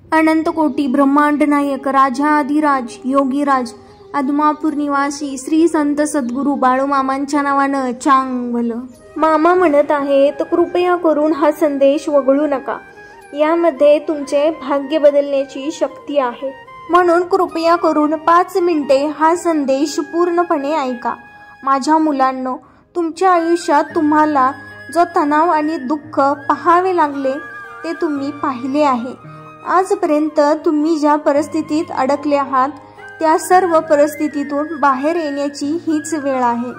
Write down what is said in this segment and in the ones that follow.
अनंत कोटी ब्रह्मांड नायक राजाधिराज योगीराज आदमापूर निवासी श्री संत सद्गुरू बाळूमामांच्या नावानं चांग भलं. मामा म्हणत आहेत, कृपया करून हा संदेश वगळू नका. यामध्ये तुमचे भाग्य बदलण्याची शक्ती आहे. म्हणून कृपया करून 5 मिनिटे हा संदेश पूर्णपणे ऐका. माझ्या मुलांनो, तुमच्या आयुष्यात तुम्हाला जो तणाव आणि दुःख पाहावे लागले ते तुम्ही पाहिले आहे. आजपर्यंत तुम्ही ज्या परिस्थितीत अडकले आहात त्या सर्व परिस्थितीतून बाहेर येण्याची हीच वेळ आहे.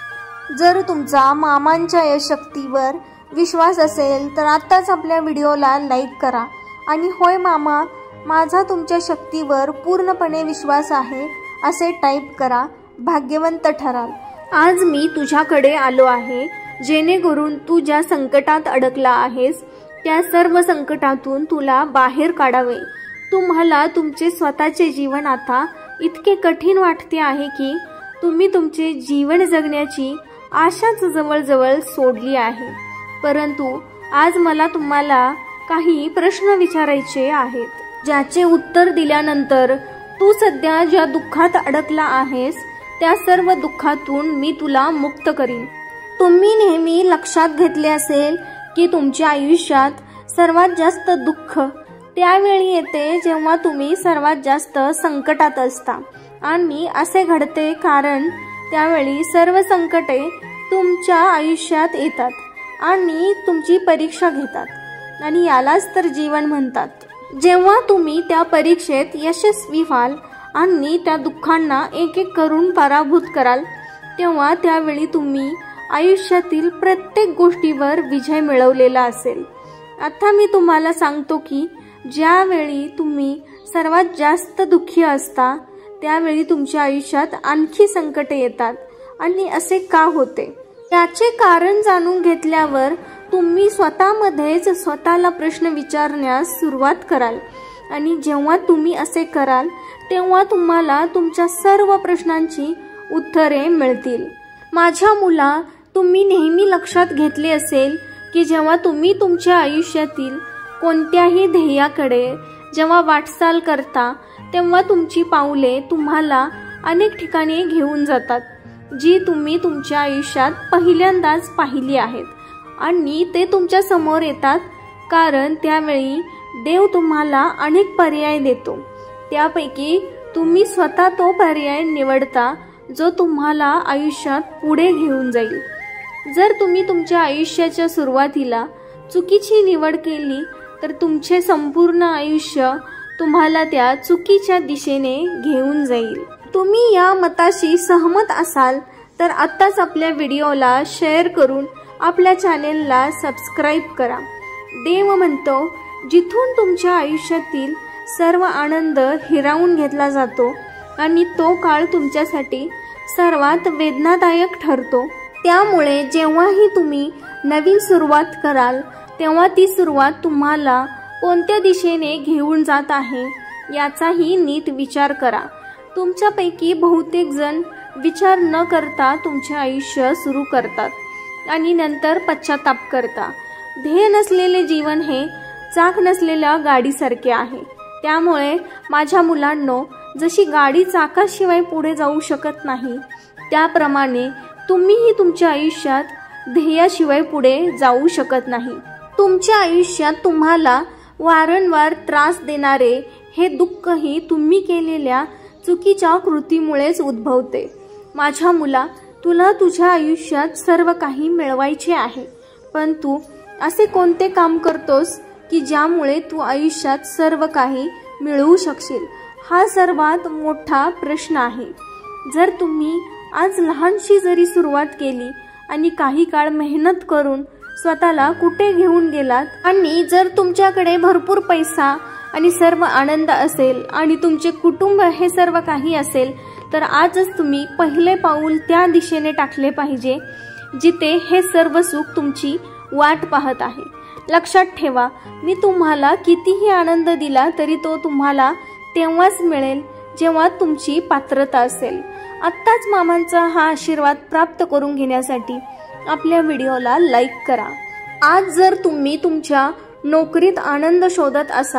जर तुमचा मामांच्या या शक्तीवर विश्वास असेल तर आत्ताच आपल्या व्हिडिओला लाईक करा आणि होय मामा, माझा तुमच्या शक्तीवर पूर्णपणे विश्वास आहे असे टाईप करा. भाग्यवंत ठराल. आज मी तुझ्याकडे आलो आहे जेणेकरून तू ज्या संकटात अडकला आहेस त्या सर्व संकटातून तुला बाहेर काढावे. तुम्हाला तुमचे स्वतःचे जीवन आता इतके कठीण वाटते आहे की तुम्ही तुमचे जीवन जगण्याची आशाच जवळजवळ सोडली आहे. परंतु आज मला तुम्हाला काही प्रश्न विचारायचे आहेत, ज्याचे उत्तर दिल्यानंतर तू सध्या ज्या दुःखात अडकला आहेस त्या सर्व दुःखातून मी तुला मुक्त करीन. तुम्ही नेहमी लक्षात घेतले असेल की तुमच्या आयुष्यात सर्वात जास्त दुःख त्यावेळी येते जेव्हा तुम्ही सर्वात जास्त संकटात असता. आणि असे घडते कारण त्यावेळी सर्व संकटे तुमच्या आयुष्यात येतात आणि तुमची परीक्षा घेतात आणि यालाच तर जीवन म्हणतात. जेव्हा तुम्ही त्या परीक्षेत यशस्वी व्हाल आणि त्या दुःखांना एक एक करून पराभूत कराल तेव्हा त्यावेळी तुम्ही आयुष्यातील प्रत्येक गोष्टीवर विजय मिळवलेला असेल. आता मी तुम्हाला सांगतो की ज्यावेळी तुम्ही सर्वात जास्त दुःखी असता त्यावेळी तुमच्या आयुष्यात आणखी संकटे येतात. आणि असे का होते याचे कारण जाणून घेतल्यावर तुम्ही स्वतःमध्येच स्वतःला प्रश्न विचारण्यास सुरुवात कराल. आणि जेव्हा तुम्ही असे कराल तेव्हा तुम्हाला तुमच्या सर्व प्रश्नांची उत्तरे मिळतील. माझ्या मुला, तुम्ही नेहमी लक्षात घेतले असेल की जेव्हा तुम्ही तुमच्या आयुष्यातील कोणत्याही ध्येयाकडे जेव्हा वाटचाल करता तेव्हा तुमची पाऊले तुम्हाला अनेक ठिकाणी घेऊन जातात जी तुम्ही तुमच्या आयुष्यात पहिल्यांदाच पाहिली आहेत. आणि ते तुमच्या समोर येतात कारण त्यावेळी देव तुम्हाला अनेक पर्याय देतो. त्यापैकी तुम्ही स्वतः तो पर्याय निवडता जो तुम्हाला आयुष्यात पुढे घेऊन जाईल. जर तुम्ही तुमच्या आयुष्याच्या सुरुवातीला चुकीची निवड केली तर तुमचे संपूर्ण आयुष्य तुम्हाला त्या चुकीच्या दिशेने घेऊन जाईल. तुम्ही या मताशी सहमत असाल तर आत्ताच आपल्या व्हिडिओला शेअर करून आपल्या चॅनेलला सबस्क्राईब करा. देव म्हणतो, जिथून तुमच्या आयुष्यातील सर्व आनंद हिरावून घेतला जातो आणि तो काळ तुमच्यासाठी सर्वात वेदनादायक ठरतो. त्यामुळे जेव्हाही तुम्ही नवीन सुरुवात कराल तेव्हा ती सुरुवात तुम्हाला कोणत्या दिशेने घेऊन जात आहे याचाही नीट विचार करा. तुमच्यापैकी बहुतेक जण विचार न करता तुमचे आयुष्य सुरू करतात आणि नंतर पश्चाताप करता. ध्येय नसलेले जीवन हे चाक नसलेल्या गाडीसारखे आहे. त्यामुळे माझ्या मुलांनो, जशी गाडी चाकाशिवाय पुढे जाऊ शकत नाही त्याप्रमाणे तुम्हीही तुमच्या आयुष्यात ध्येयाशिवाय पुढे जाऊ शकत नाही. तुमच्या आयुष्यात तुम्हाला वारंवार त्रास देणारे हे दुःखही तुम्ही केलेल्या चुकीच्या कृतीमुळेच उद्भवते. माझ्या मुला, तुला तुझ्या आयुष्यात सर्व काही मिळवायचे आहे, पण तू असे कोणते काम करतोस की ज्यामुळे तू आयुष्यात सर्व काही मिळवू शकशील? हा सर्वात मोठा प्रश्न आहे. जर तुम्ही आज लहानशी जरी सुरुवात केली आणि काही काळ मेहनत करून स्वतःला कुठे घेऊन गेलात आणि जर तुमच्याकडे भरपूर पैसा आणि सर्व आनंद असेल आणि तुमचे कुटुंब हे सर्व काही असेल तर आजच तुम्ही पहिले पाऊल त्या दिशेने टाकले पाहिजे जिथे हे सर्व सुख तुमची वाट पाहत आहे. लक्षात ठेवा, मी तुम्हाला कितीही आनंद दिला तरी तो तुम्हाला तेव्हाच मिळेल जेव्हा तुमची पात्रता असेल. आत्ताच मामांचा हा आशीर्वाद प्राप्त करून घेण्यासाठी आपल्या व्हिडिओला लाईक करा. आज जर तुम्ही तुमच्या नोकरीत आनंद शोधत असाल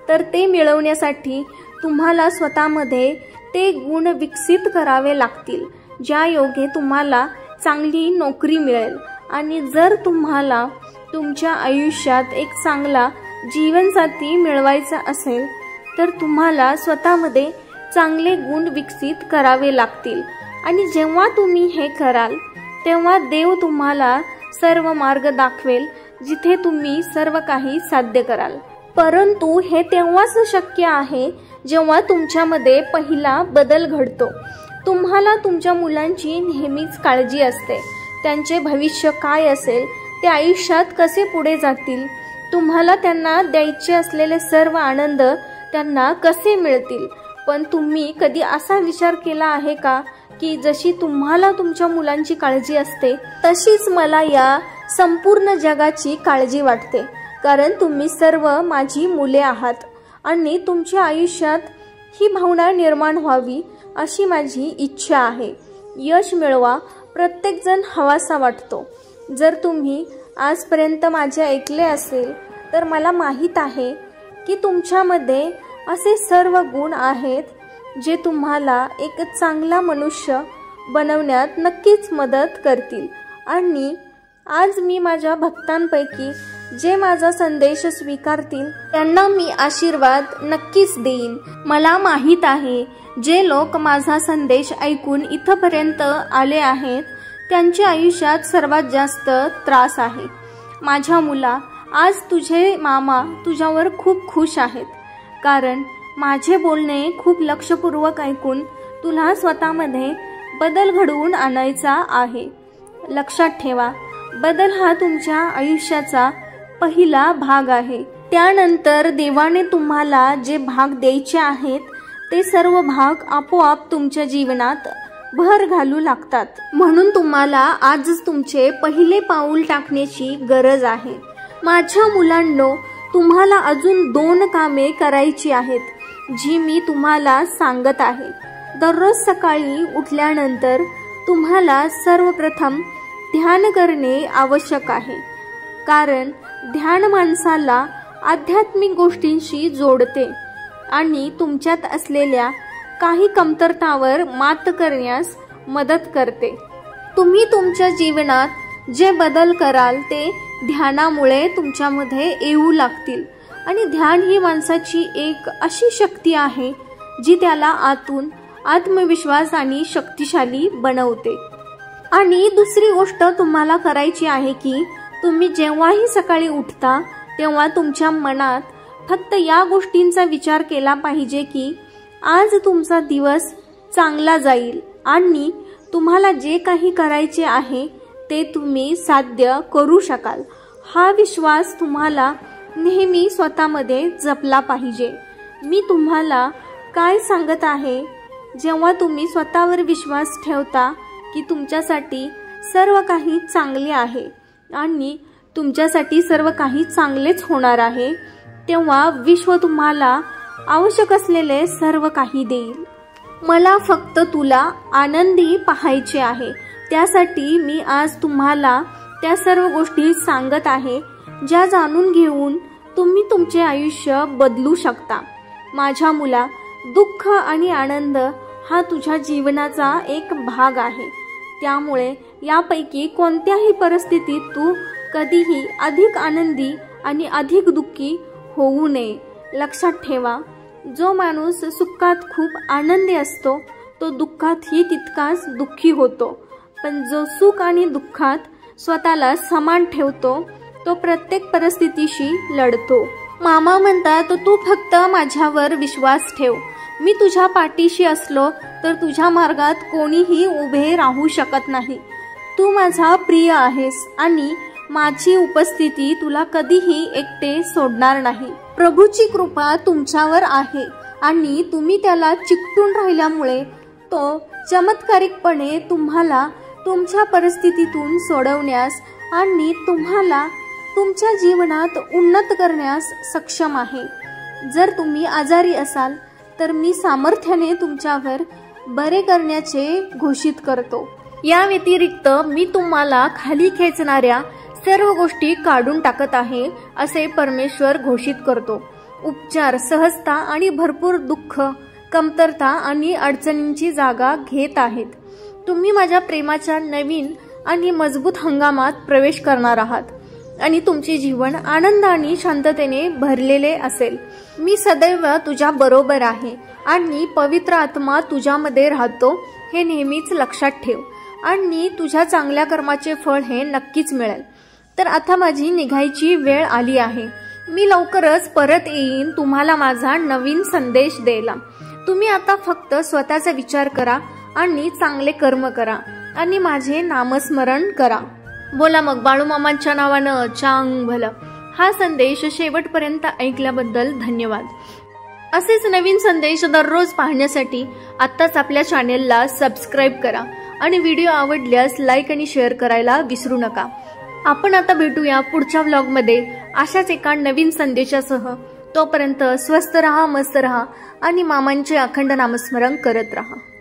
तर ते मिळवण्यासाठी तुम्हाला स्वतःमध्ये ते गुण विकसित करावे लागतील, ज्या योगे तुम्हाला चांगली नोकरी मिळेल। आणि जर तुम्हाला तुमच्या आयुष्यात एक चांगला जीवनसाथी मिळवायचा असेल तर तुम्हाला स्वतःमध्ये चांगले गुण विकसित करावे लागतील। आणि जेव्हा तुम्ही हे कराल तेव्हा देव तुम्हाला सर्व मार्ग दाखवेल जिथे तुम्ही सर्व काही साध्य कराल। परंतु हे तेव्हाच शक्य आहे जेव्हा तुमच्यामध्ये पहिला बदल घडतो। तुम्हाला तुमच्या मुलांची नेहमीच काळजी असते, त्यांचे भविष्य काय असेल, ते आयुष्यात कसे पुढे जातील, तुम्हाला त्यांना द्यायचे असलेले सर्व आनंद त्यांना कसे मिळतील। पण तुम्ही कधी असा विचार केला आहे का की जशी तुम्हाला तुमच्या मुलांची काळजी असते तशीच मला या संपूर्ण जगाची काळजी वाटते, कारण तुम्ही सर्व माझी मुले आहात आणि तुमच्या आयुष्यात ही भावना निर्माण व्हावी अशी माझी इच्छा आहे। यश मिळवा प्रत्येकजण हवासा वाटतो। जर तुम्ही आजपर्यंत माझे ऐकले असेल तर मला माहीत आहे की तुमच्यामध्ये असे सर्व गुण आहेत जे तुम्हाला एक चांगला मनुष्य बनवण्यात नक्कीच मदत करतील। आणि आज मी माझ्या भक्तांपैकी जे माझा संदेश स्वीकारतील त्यांना मी आशीर्वाद नक्कीच देईन। मला माहीत आहे जे लोक माझा संदेश ऐकून इथपर्यंत आले आहेत त्यांच्या आयुष्यात सर्वात जास्त त्रास आहे। माझ्या मुला, आज तुझे मामा तुझ्यावर खूप खुश आहेत, कारण माझे बोलणे खूप लक्षपूर्वक ऐकून तुला स्वतःमध्ये बदल घडवून आणायचा आहे। लक्षात ठेवा, बदल हा तुमच्या आयुष्याचा पहिला भाग आहे। त्यानंतर देवाने तुम्हाला जे भाग द्यायचे आहेत ते सर्व भाग आपोआप तुमच्या जीवनात भर घालू लागतात। म्हणून तुम्हाला आजच तुमचे पहिले पाऊल टाकण्याची गरज आहे। माझ्या मुलांनो, तुम्हाला अजून 2 कामे करायची आहेत जी मी तुम्हाला सांगत आहे। दररोज सकाळी उठल्यानंतर तुम्हाला सर्वप्रथम ध्यान करणे आवश्यक आहे, कारण ध्यान माणसाला आध्यात्मिक गोष्टींशी जोडते आणि तुमच्यात असलेल्या काही कमतरतावर मात करण्यास मदत करते। तुम्ही तुमच्या जीवनात जे बदल कराल ते ध्यानामुळे तुमच्यामध्ये येऊ लागतील। आणि ध्यान ही माणसाची एक अशी शक्ती आहे जी त्याला आतून आत्मविश्वास आणि शक्तिशाली बनवते। आणि दुसरी गोष्ट तुम्हाला करायची आहे की तुम्ही जेव्हाही सकाळी उठता तेव्हा तुमच्या मनात फक्त या गोष्टींचा विचार केला पाहिजे की आज तुमचा दिवस चांगला जाईल आणि तुम्हाला जे काही करायचे आहे ते तुम्ही साध्य करू शकाल। हा विश्वास तुम्हाला नेहमी स्वतःमध्ये जपला पाहिजे। मी तुम्हाला काय सांगत आहे, जेव्हा तुम्ही स्वतःवर विश्वास ठेवता की तुमच्यासाठी सर्व काही चांगले आहे आणि तुमच्यासाठी सर्व काही चांगलेच होणार आहे, तेव्हा विश्व तुम्हाला आवश्यक असलेले सर्व काही देईल। मला फक्त तुला आनंदी पाहायचे आहे, त्यासाठी मी आज तुम्हाला त्या सर्व गोष्टी सांगत आहे ज्या जाणून घेऊन तुम्ही तुमचे आयुष्य बदलू शकता। माझ्या मुला, दुःख आणि आनंद हा तुझ्या जीवनाचा एक भाग आहे, त्यामुळे यापैकी कोणत्याही परिस्थितीत तू कधीही अधिक आनंदी आणि अधिक दुःखी होऊ नये। लक्षात ठेवा, जो माणूस सुखात खूप आनंदी असतो तो दुःखातही तितकाच दुःखी होतो, पण जो सुख आणि दुःखात स्वतःला समान ठेवतो तो प्रत्येक परिस्थितीशी लढतो। मामा म्हणतात, तू फक्त माझ्यावर विश्वास ठेव, मी तुझ्या पाठीशी असलो तर तुझ्या मार्गात कोणीही उभे राहू शकत नाही। तू माझा प्रिय आहेस आणि माझी उपस्थिती तुला कधीही एकटे सोडणार नाही। प्रभूची कृपा तुमच्यावर आहे आणि तुम्ही त्याला चिकटून राहिल्यामुळे तो चमत्कारिकपणे तुम्हाला तुमच्या परिस्थितीतून सोडवण्यास आणि तुम्हाला तुमच्या जीवनात उन्नत करण्यास सक्षम आहे। जर तुम्ही आजारी असाल तर मी सामर्थ्याने तुमच्यावर बरे करण्याचे घोषित करतो। या व्यतिरिक्त मी तुम्हाला खाली खेचणाऱ्या सर्व गोष्टी काढून टाकत आहे असे परमेश्वर घोषित करतो। उपचार सहजता आणि भरपूर दुःख, कमतरता आणि अडचणींची जागा घेत आहेत. तुम्ही माझ्या प्रेमाच्या नवीन आणि मजबूत हंगामात प्रवेश करणार आहात आणि तुमचे जीवन आनंद आणि शांततेने भरलेले असेल. मी सदैव तुझ्या बरोबर आहे आणि पवित्र आत्मा तुझ्यामध्ये राहतो हे नेहमीच लक्षात ठेव आणि तुझ्या चांगल्या कर्माचे फळ हे नक्कीच मिळेल. तर आता माझी निघायची वेळ आली आहे. मी लवकरच परत येईन तुम्हाला माझा नवीन संदेश द्यायला. तुम्ही आता फक्त स्वतःचा विचार करा आणि चांगले कर्म करा आणि माझे नामस्मरण करा. बोला मग बाळूमामांच्या नावानं चांग भलं. हा संदेश शेवटपर्यंत ऐकल्याबद्दल धन्यवाद. असेच नवीन संदेश दररोज पाहण्यासाठी आत्ताच आपल्या चॅनेलला सबस्क्राईब करा आणि व्हिडिओ आवडल्यास लाईक आणि शेअर करायला विसरू नका. आपण आता भेटूया पुढच्या व्लॉगमध्ये अशाच एका नवीन संदेशासह. तोपर्यंत स्वस्थ रहा, मस्त रहा आणि मामांचे अखंड नामस्मरण करत रहा.